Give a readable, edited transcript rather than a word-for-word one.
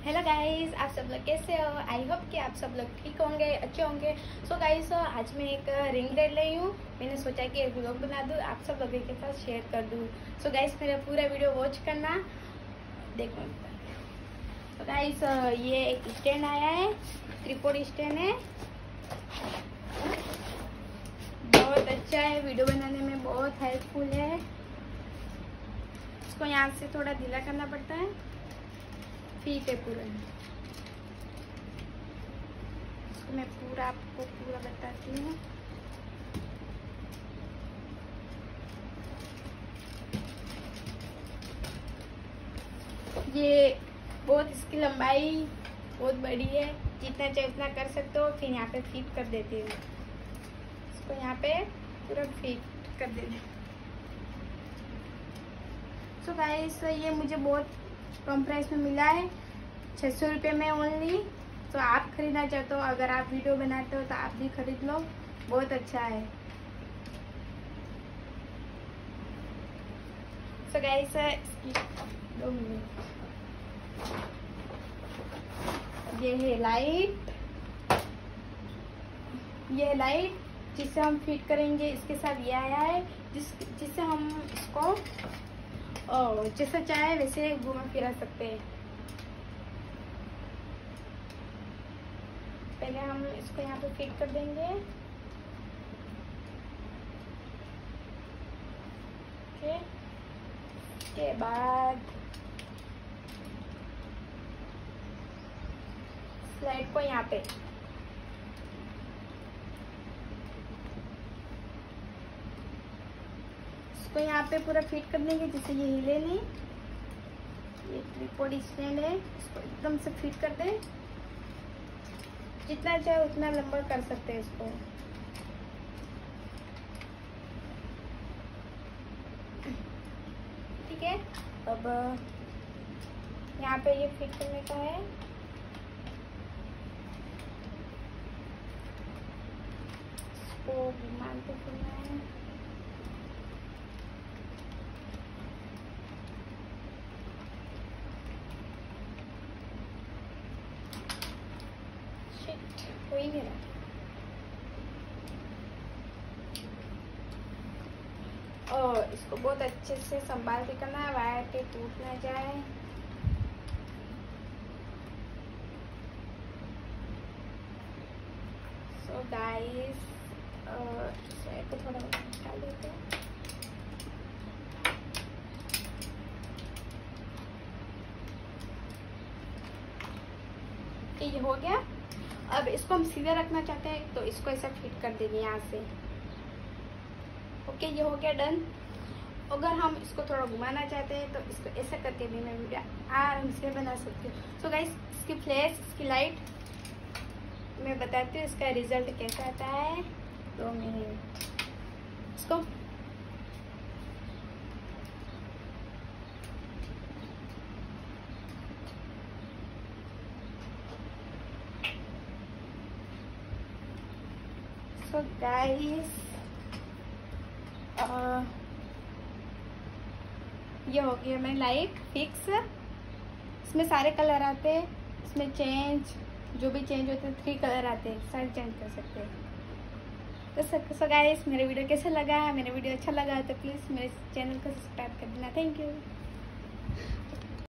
Hello guys, आप सब लोग कैसे हो। आई होप कि आप सब लोग ठीक होंगे, अच्छे होंगे। सो गाइस, आज मैं एक रिंग ले रही हूँ। मैंने सोचा कि एक व्लॉग बना दूँ, आप सब लोगों के साथ शेयर कर दूँ। सो गाइस, मेरा पूरा वीडियो वॉच करना, देखो। तो गाइस, ये एक स्टैंड आया है, ट्रिपॉड स्टैंड है। बहुत अच्छा है, वीडियो बनाने में बहुत हेल्पफुल है। इसको यहाँ से थोड़ा ढीला करना पड़ता है, ठीक है पूरा। इसको मैं पूरा आपको पूरा बताती हूँ। ये बहुत, इसकी लंबाई बहुत बड़ी है, जितना चाहे उतना कर सकते हो। फिर यहाँ पे फिट कर देती हूँ, इसको यहाँ पे पूरा फिट कर देती हूँ। सो गाइस, ये मुझे बहुत कम प्राइस में मिला है, 600 रुपये में ओनली। तो आप खरीदना चाहते हो, अगर आप वीडियो बनाते हो तो आप भी खरीद लो, बहुत अच्छा है। सो गाइस, 2 मिनट, ये है लाइट, ये लाइट जिससे हम फिट करेंगे। इसके साथ ये आया है जिससे हम इसको जैसा चाहे वैसे घुमा फिरा सकते हैं। पहले हम इसको यहाँ पे फिट कर देंगे। ओके, उसके बाद स्लाइड को यहाँ पे इसको यहाँ पे पूरा फिट कर देंगे, जिससे ये हिले नहीं। ये ट्रिपॉड स्टैंड है, इसको एकदम से फिट कर दें। जितना चाहे उतना लंबा कर सकते हैं इसको। ठीक है, अब यहाँ पे ये फिट करने का है। इसको घुमाते फिरना है। हो ही नहीं रहा। और इसको बहुत अच्छे से संभाल के करना है, वायर के टूट ना जाए। सो गाइस, को थोड़ा निकाल देते हैं। ये हो गया। अब इसको हम सीधा रखना चाहते हैं तो इसको ऐसा फिट कर देंगे यहाँ से। ओके, ये हो गया डन। अगर हम इसको थोड़ा घुमाना चाहते हैं तो इसको ऐसा करके भी मैं वीडियो आराम से बना सकती हूँ। सो गाइस, इसकी फ्लैश, इसकी लाइट मैं बताती हूँ, इसका रिजल्ट कैसा आता है। 2 मिनट, इसको सो गाइस, ये हो गया मेरी लाइट फिक्स। इसमें सारे कलर आते हैं, इसमें चेंज, जो भी चेंज होते हैं 3 कलर आते हैं, सारे चेंज कर सकते हैं। तो सो गाइस, मेरा वीडियो कैसा लगा, मेरा वीडियो अच्छा लगा तो प्लीज़ मेरे चैनल को सब्सक्राइब कर देना। Thank you.